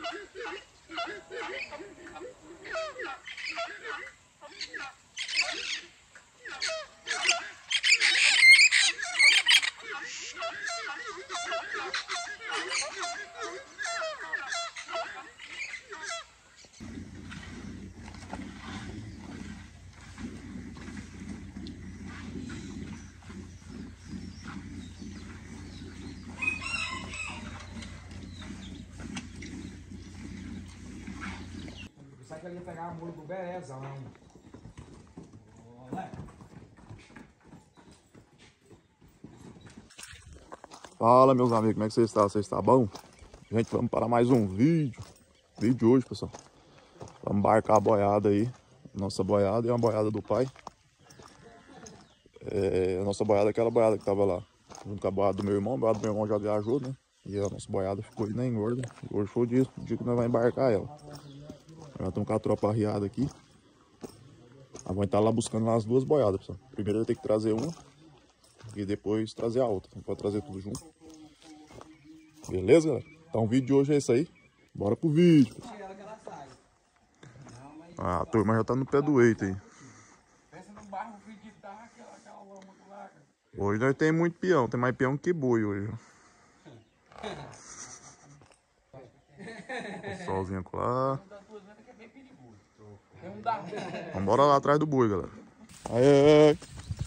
Pensava que ele ia pegar a mula do berezão. Fala, meus amigos, como é que vocês estão? Vocês estão bom? Gente, vamos para mais um vídeo. Vídeo de hoje, pessoal. Vamos embarcar a boiada aí. Nossa boiada e uma boiada do pai. A nossa boiada é aquela boiada que tava lá junto com a boiada do meu irmão. A boiada do meu irmão já viajou, né? E a nossa boiada ficou aí na engorda. E hoje foi o dia que nós vamos embarcar ela. Já estamos com a tropa arriada aqui. Nós vamos estar lá buscando lá as duas boiadas, pessoal. Primeiro eu tenho que trazer uma e depois trazer a outra. Não pode trazer tudo junto. Beleza, galera? Então o vídeo de hoje é esse aí. Bora pro vídeo. Ah, a turma já tá no pé do eito aí. Hoje nós temos muito peão. Tem mais peão que boi hoje. O solzinho lá. Vambora lá atrás do boi, galera. Aê!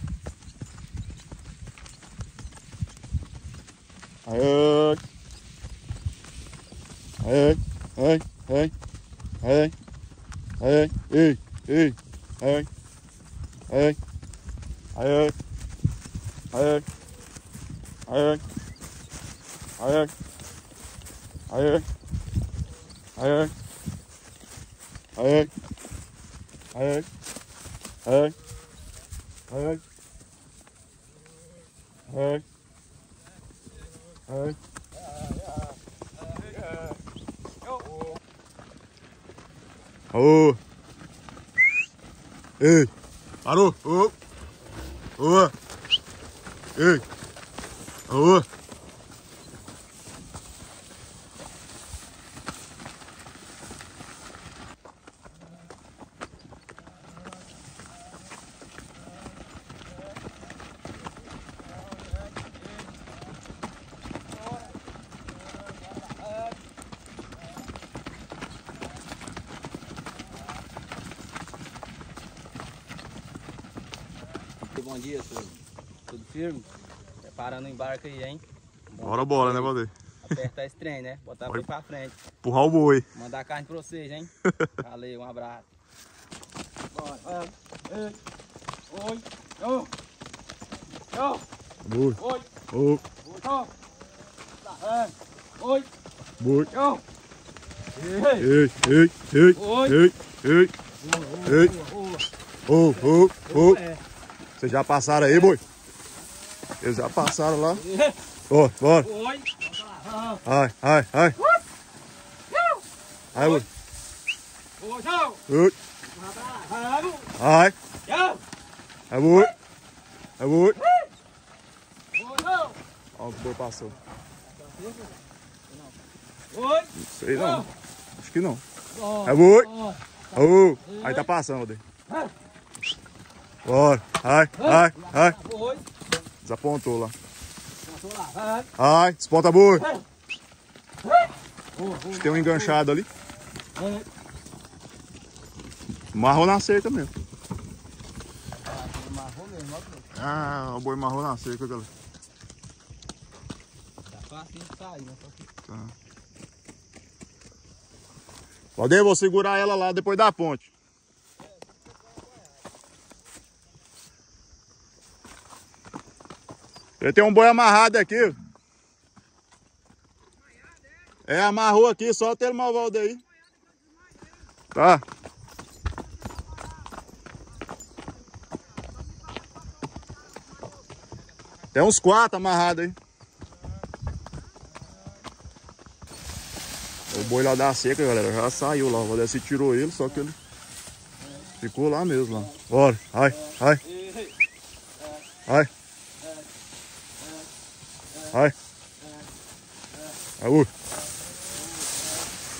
Aê! Aê! Aê! Aê! Aê! Aê! Ei! Ei! Aê! Aê! Aê! Aê! Aê! Aê! Aê! Aê! Aê! Aê! Aê! Aê! Aê! Aê! Ô! Ei! Parou! Ô! Ô! Ei! Ô! Bom dia, senhor. Tudo firme? Preparando o embarque aí, hein? Bora, bora, né, Valdir? Apertar esse trem, né? Botar bem pra frente. Empurrar o boi. Mandar carne pra vocês, hein? Valeu, um abraço. Bora. Ei. Oi. Ô. Ô. Boi. Oi. Ô. Ô. Oi. Boi. Ô. Ei, ei, ei, ei, ei, ei. Ô, ô, ô. Vocês já passaram aí, boi? Eles já passaram lá. Ó, bora. Ai, ai, ai. Ai, boi. Oi. Ai. Ai, boi. Ai, boi. Ó, o boi passou. Não sei não. Acho que não. Ai, boi. Ô, aí tá passando, Valdir. Bora. Ai, ai, ai. Desapontou lá. Ai, desponta boi. Acho que tem um enganchado ali. Marrou na cerca mesmo. Ah, o boi marrou na cerca, galera. Tá fácil de sair, né? Tá. Valdir, vou segurar ela lá depois da ponte. Eu tenho um boi amarrado aqui. É, amarrou aqui, só ter uma volta aí. Tá. Tem uns 4 amarrados aí. O boi lá da seca, galera, já saiu lá. O Valdir tirou ele, só que ele ficou lá mesmo. Lá. Bora, ai, ai. Ai. Ai. Ai,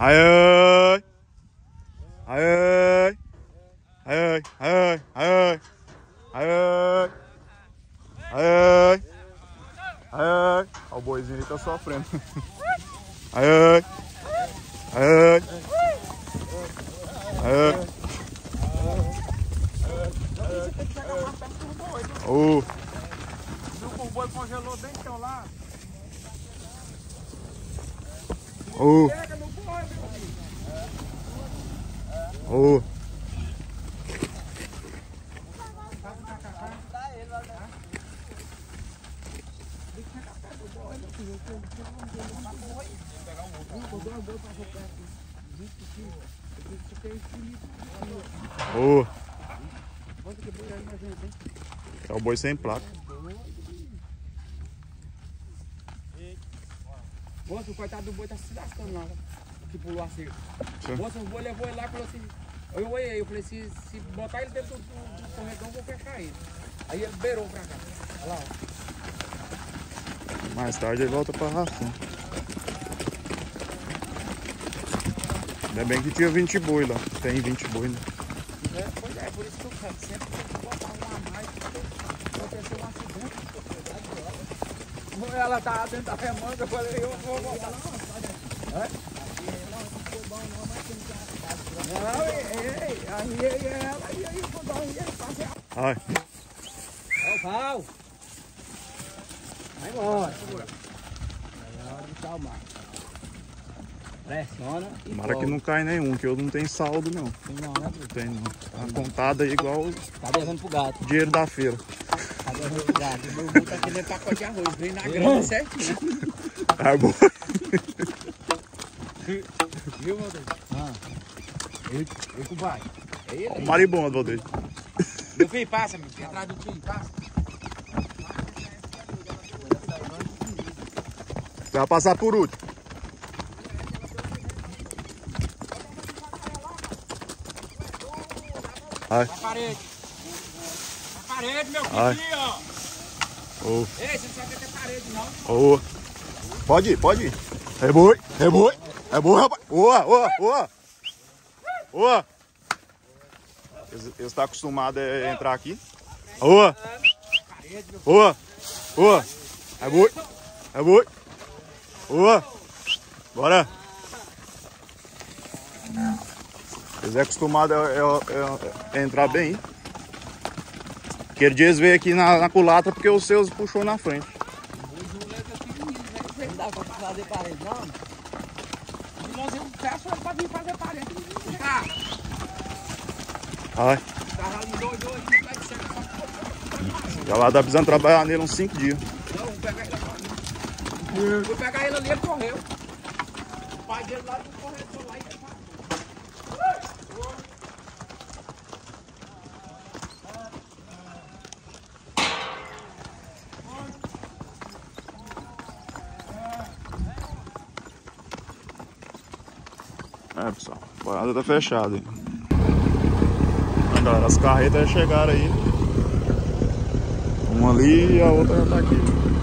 Ai, ai. Ai, ai. Ai, ai, ai. Ai, ai. Ai, ai. Ai, ó, o boizinho aí tá sofrendo. Ai, ai. Ai, ai. O boi congelou bem então lá. Pega no boi, meu amigo. É o boi sem placa. Moço, o coitado do boi tá se lascando lá, que pulou a cerca. Moço, o boi levou ele lá e falou assim, eu falei, se botar ele dentro do corredor, eu vou fechar ele. Aí ele beirou pra cá. Olha lá, ó. Mais tarde ele volta pra ração. Ainda bem que tinha 20 boi lá. Tem 20 boi, né? Pois é, por isso que eu quero sempre botar um a mais, porque aconteceu um acidente. Ela tá dentro da remanga, eu falei, eu vou botar lá. Não, aí ela, e aí eu vou dar um jeito pra fazer. Ai. É o pau. Vai embora. É hora de calmar. Pressiona e Tomara que não cai nenhum, que eu não tenho saldo não. Tem não, né, Bruno? Tem não. Tá contada aí igual o Tá devendo pro gato. dinheiro da feira. Tá devendo pro gato. O meu burro tá querendo pacote de arroz. Vem na grana certinho. Tá bom. Viu, meu Deus? Ele com o pai. É ele aí. O maribondo, Valdeir. Meu filho, passa, meu filho. Atrás do filho, passa. Você vai passar por último. Ai. Na parede. Na parede, meu Ai. filho, ó. Oh. Ei, você não sabe que é parede, não. Oh. Pode ir, pode ir. É boi, é boi. É boi, rapaz. Boa, boa, boa. Boa. Eles estão acostumados a entrar aqui. Boa. Boa. Boa. É boi. É boi. Boa. Bora. Eles são acostumados a entrar bem. Aquele dia eles veio aqui na culatra porque os seus puxou na frente. Não dá pra fazer parede, não? O irmãozinho fecha ele pra vir fazer parede. Tá. Ai. Tá ali doido aí, vai chegar. Já lá dá precisando trabalhar nele uns 5 dias. Não, vou pegar ele agora. Vou pegar ele ali, ele correu. O pai dele lá do corretor lá e ele vai. É, pessoal, a boiada tá fechada aí. Olha, galera, as carretas já chegaram aí. Uma ali e a outra já tá aqui.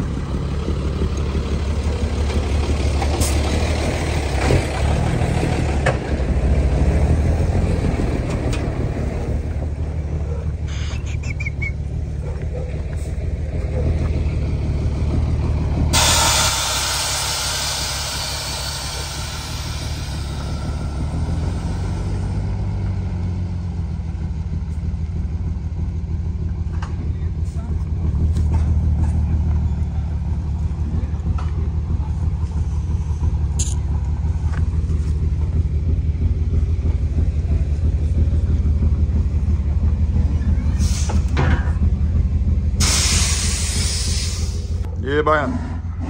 E aí, Baiano?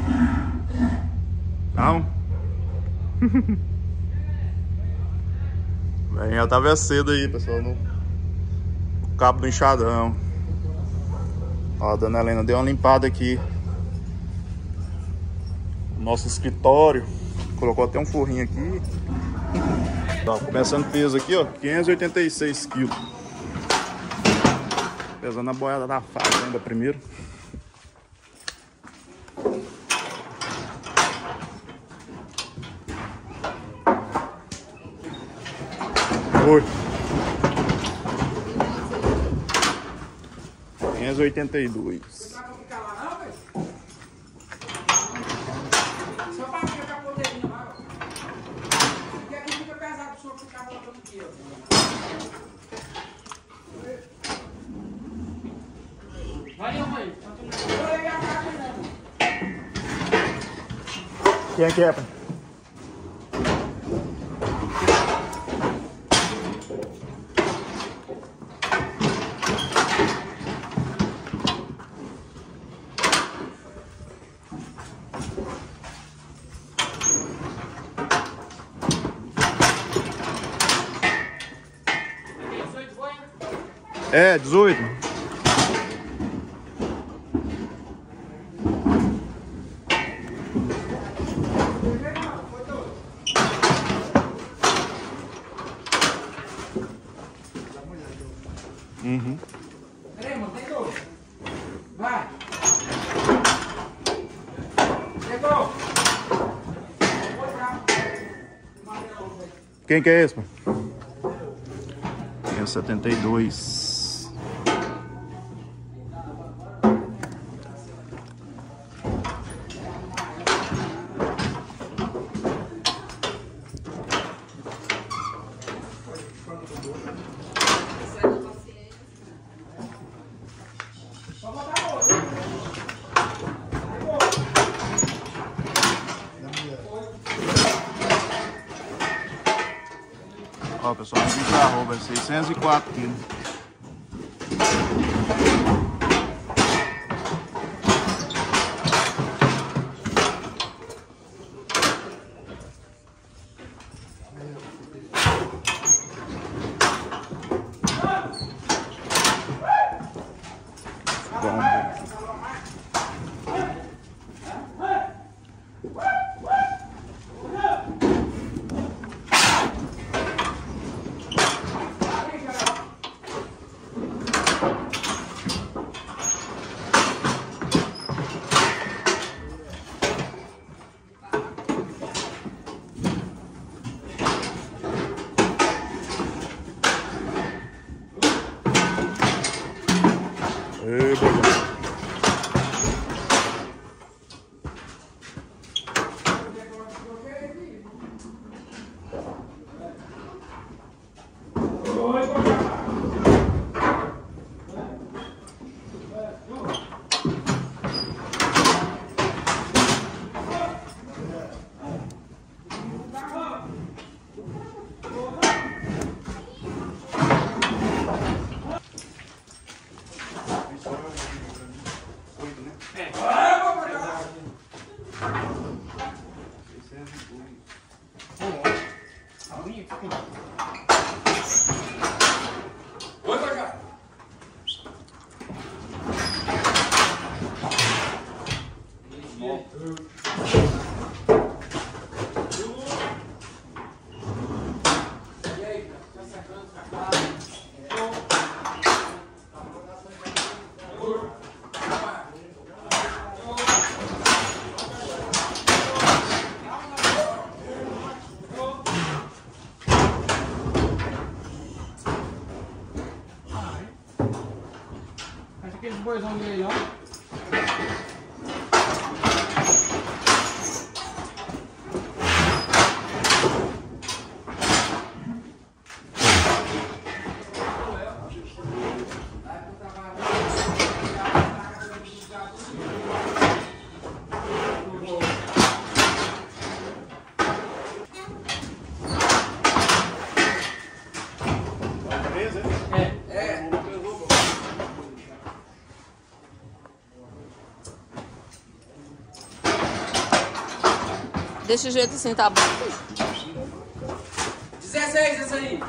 Não? Bem, já tava cedo aí, pessoal, no cabo do enxadão. Ó, a dona Helena deu uma limpada aqui no nosso escritório. Colocou até um forrinho aqui. Tá começando peso aqui, ó, 586 quilos. Pesando a boiada da faca ainda primeiro. Foi. 582. Só pra ficar poderinho lá, ó. Porque aqui fica pesado o senhor ficar voltando aqui, ó. Vai, mãe. Quem é que é, pai? É, 18. Uhum. Peraí, mano, tem dois. Vai. Chegou. Quem que é esse, pai? 572. Ó, pessoal, aqui tá arroba, é 604 quilos. Aqueles boizão de leilão. Desse jeito assim tá bom. 16, essa aí.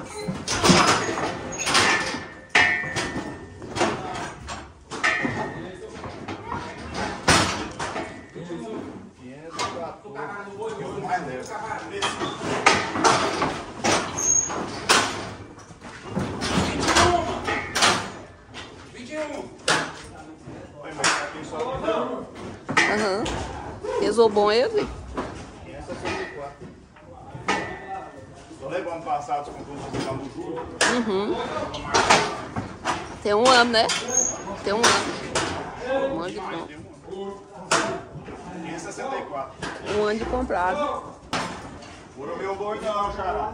Aham. Pesou bom ele? Falei, vamos passar os concursos lá no Júlio. Uhum. Tem um ano, né? Tem um ano. Um ano de compra. 564. Um ano de comprado. Por o meu boi não, Xará.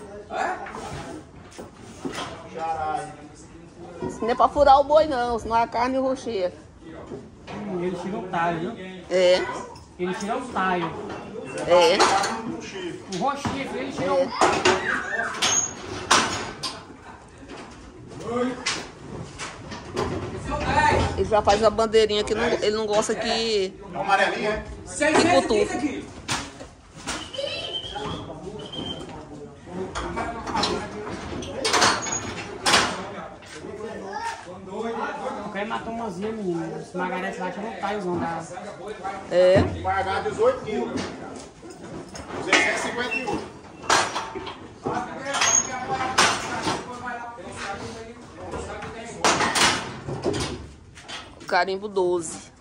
Xará. Isso não é pra furar o boi, não, senão a carne roxeia. Ele tira o talho, viu? É. Ele tira o talho. É. O roxinho, ele tira o... Ele já faz uma bandeirinha que ele não gosta que... É uma amarelinha, é? Que cutufa. O cara matou umazinha, menina. Os Margarete lá tirou o talhozão da... É. Pagar 18 quilos. 251. Carimbo 12.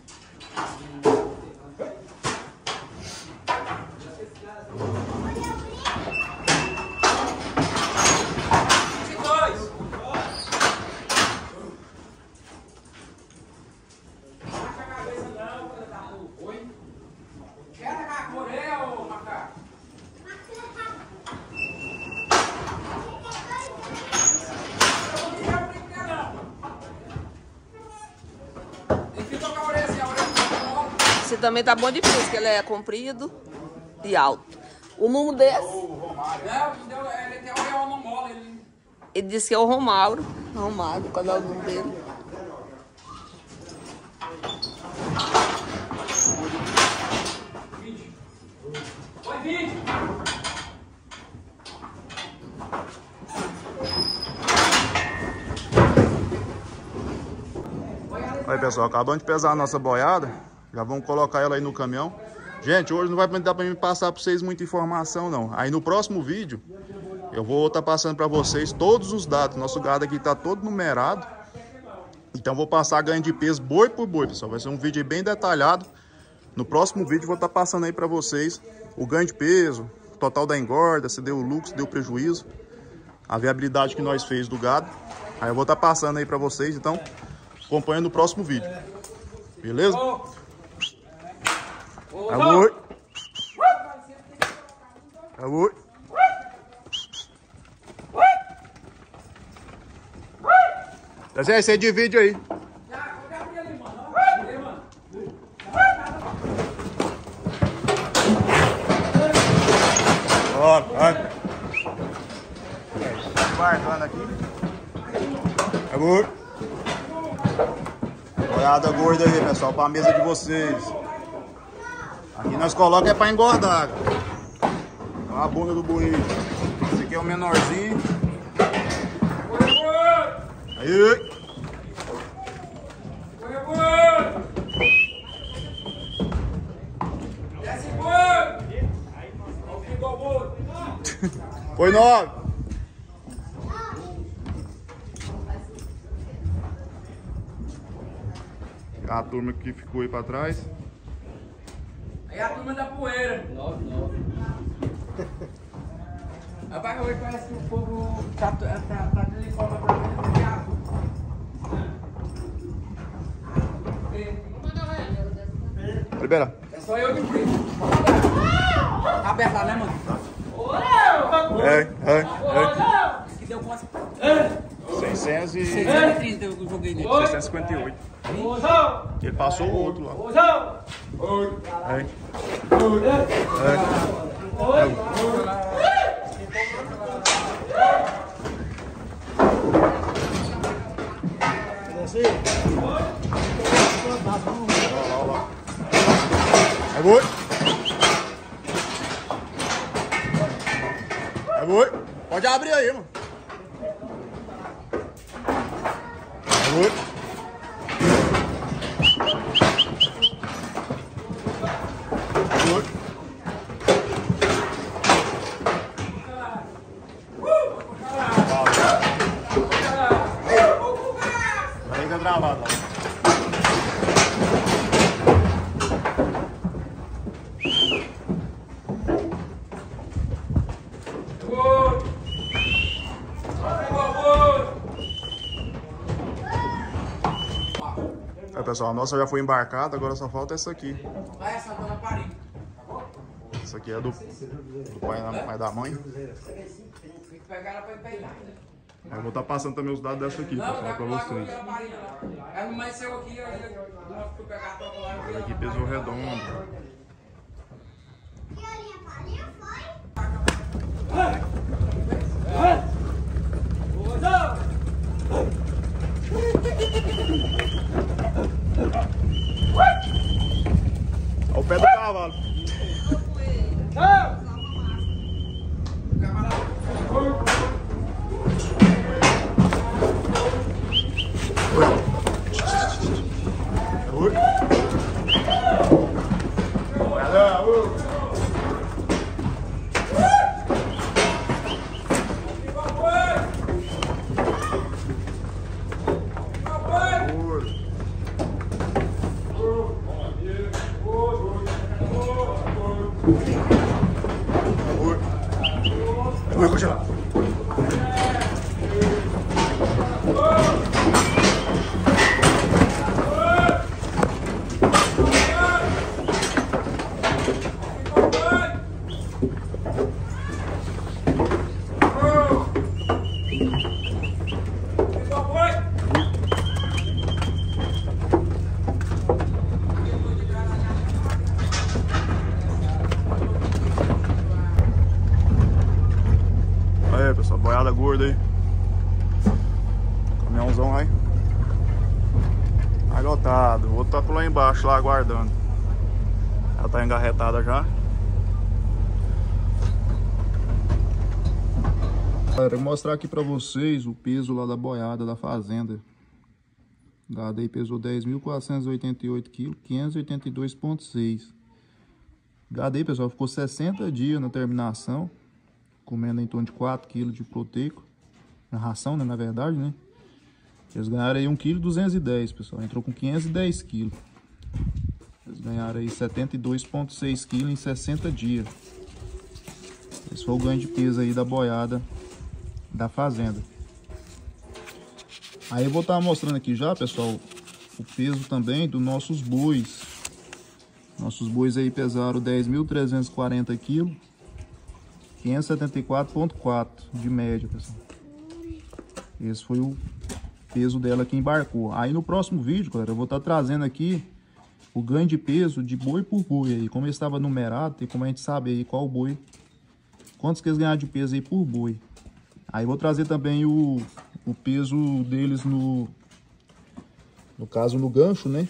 Esse também tá bom de preço, que ele é comprido e alto. O número desse... Ele disse que é o Romauro. Romauro, qual é o número dele? Aí, pessoal, acabando de pesar a nossa boiada. Já vamos colocar ela aí no caminhão. Gente, hoje não vai dar pra mim passar pra vocês muita informação, não. Aí no próximo vídeo, eu vou estar passando pra vocês todos os dados. Nosso gado aqui tá todo numerado. Então vou passar ganho de peso boi por boi, pessoal. Vai ser um vídeo bem detalhado. No próximo vídeo vou estar passando aí pra vocês o ganho de peso, total da engorda, se deu lucro, se deu prejuízo, a viabilidade que nós fez do gado. Aí eu vou estar passando aí pra vocês, então acompanha no próximo vídeo. Beleza? Amor. Amor. Você divide aí. Ó, vai. Embarcando aqui. Amor. Boiada gorda aí, pessoal, pra mesa de vocês. Aqui nós colocamos é pra engordar. Olha a bunda do boi. Esse aqui é o menorzinho. Aí. Foi 9. A turma que ficou aí pra trás. Aí a turma da poeira. 9. Rapaz, hoje parece que o povo tá de uniforme pra ver o diabo. Libera. É só eu que fiz. Tá aberto lá, né, mano? Esse que deu quanto? 630 eu joguei nele. 658. Ele passou o outro lá. Aí. É boi. É boi. Pode abrir aí, mano. É boi. É boi. Aí tá travado, ó. É, pessoal, a nossa já foi embarcada, agora só falta essa aqui. Vai essa dona Parim. Essa aqui é do pai da mãe. Tem que pegar ela pra peitar. Eu vou estar passando também os dados dessa aqui, pessoal, pra vocês. Ela não amanheceu aqui, eu fui pegar a troca lá. Olha aqui, peso redondo. Olha o pé do cavalo. Aí, pessoal, boiada gorda aí. Caminhãozão aí. Aí lotado. O outro tá por lá embaixo, lá aguardando. Ela tá engarretada já. Galera, vou mostrar aqui pra vocês o peso lá da boiada da fazenda. Dado aí pesou 10.488 kg, 582,6. Gado aí, pessoal, ficou 60 dias na terminação, comendo em torno de 4 kg de proteico, na ração, né, na verdade, né? Eles ganharam aí 1,210 kg, pessoal, entrou com 510 kg. Eles ganharam aí 72,6 kg em 60 dias. Esse foi o ganho de peso aí da boiada da fazenda. Aí eu vou estar mostrando aqui já, pessoal, o peso também dos nossos bois. Nossos bois aí pesaram 10.340 kg, 574,4 de média, pessoal. Esse foi o peso dela que embarcou. Aí no próximo vídeo, galera, eu vou estar trazendo aqui o ganho de peso de boi por boi aí. Como ele estava numerado, tem como a gente saber aí qual boi, quantos que eles ganharam de peso aí por boi. Aí vou trazer também o peso deles no caso no gancho, né?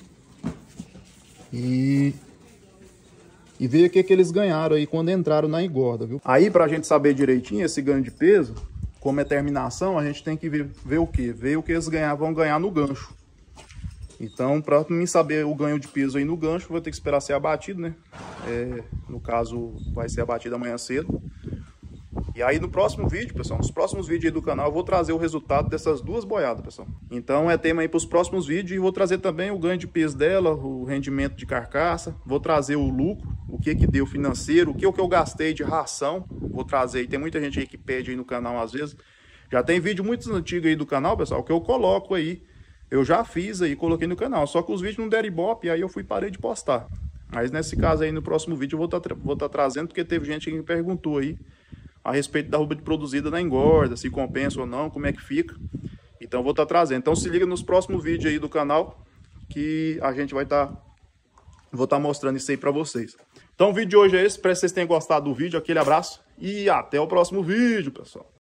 E ver o que eles ganharam aí quando entraram na engorda, viu? Aí, pra gente saber direitinho esse ganho de peso, como é terminação, a gente tem que ver o quê? Ver o que eles vão ganhar no gancho. Então, pra mim saber o ganho de peso aí no gancho, vou ter que esperar ser abatido, né? No caso, vai ser abatido amanhã cedo. E aí no próximo vídeo, pessoal, nos próximos vídeos aí do canal, eu vou trazer o resultado dessas duas boiadas, pessoal. Então é tema aí para os próximos vídeos, e vou trazer também o ganho de peso dela, o rendimento de carcaça, vou trazer o lucro, o que deu financeiro, o que eu gastei de ração, vou trazer aí. Tem muita gente aí que pede aí no canal às vezes. Já tem vídeo muito antigo aí do canal, pessoal, que eu coloco aí, eu já fiz aí, coloquei no canal, só que os vídeos não deram ibope, e aí eu parei de postar. Mas nesse caso aí, no próximo vídeo, eu vou tá trazendo, porque teve gente que me perguntou aí a respeito da arroba de produzida na engorda, se compensa ou não, como é que fica. Então eu vou estar trazendo. Então se liga nos próximos vídeos aí do canal, que a gente vou estar mostrando isso aí pra vocês. Então o vídeo de hoje é esse, espero que vocês tenham gostado do vídeo, aquele abraço e até o próximo vídeo, pessoal.